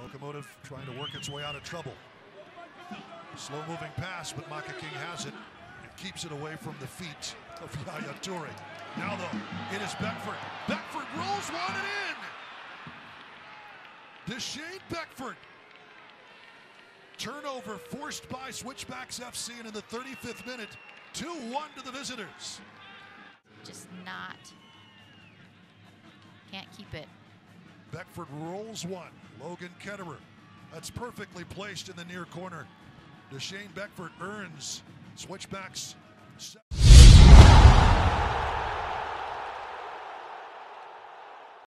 Locomotive trying to work its way out of trouble. Slow-moving pass, but Maka King has it. It keeps it away from the feet of Yaya Toure. Now, though, it is Beckford. Beckford rolls one and in! Deshane Beckford. Turnover forced by Switchbacks FC, and in the 35th minute, 2-1 to the visitors. Just not. Can't keep it. Beckford rolls one. Logan Ketterer. That's perfectly placed in the near corner. Deshane Beckford earns Switchbacks.